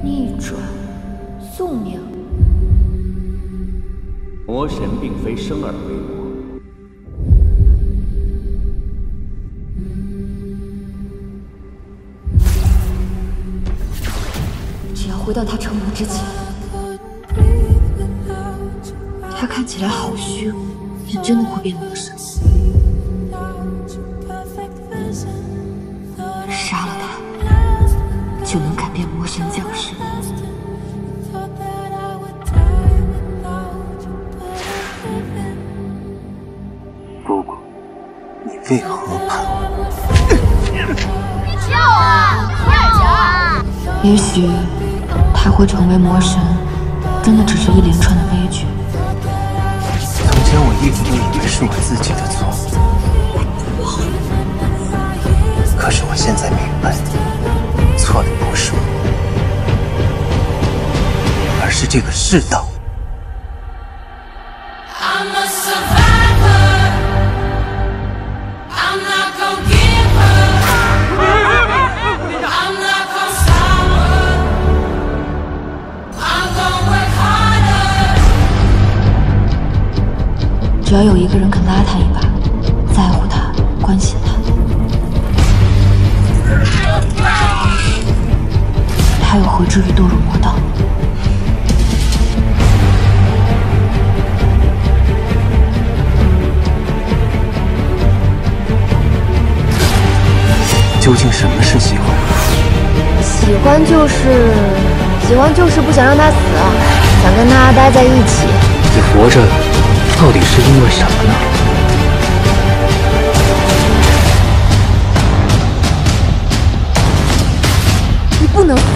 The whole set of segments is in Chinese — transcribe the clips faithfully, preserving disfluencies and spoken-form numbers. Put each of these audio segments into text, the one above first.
逆转，宿命。 魔神并非生而为魔。 只要回到他成魔之前，他看起来好虚，但真的会变魔神。杀了他，就能改变魔神降世。 姑姑，你为何叛我？ 跳啊！跳啊！ 也许。 他会成为魔神，真的只是一连串的悲剧。 从前我一直都以为是我自己的错，可是我现在明白，错的不是我，而是这个世道。 只要有一个人肯拉他一把，在乎他，关心他，他又何至于堕入魔道？ 究竟什么是喜欢？ 喜欢就是喜欢就是不想让他死，想跟他待在一起。 你活着。 到底是因为什么呢？ 你不能死！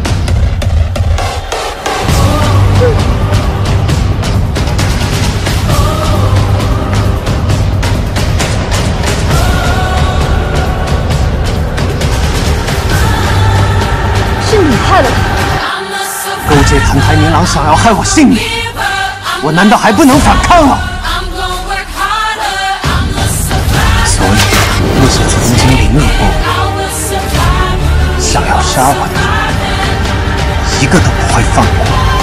是你害了他！ 勾结谭台年郎，想要害我性命。 我难道还不能反抗吗？所以那些曾经凌辱过我、想要杀我的人，一个都不会放过。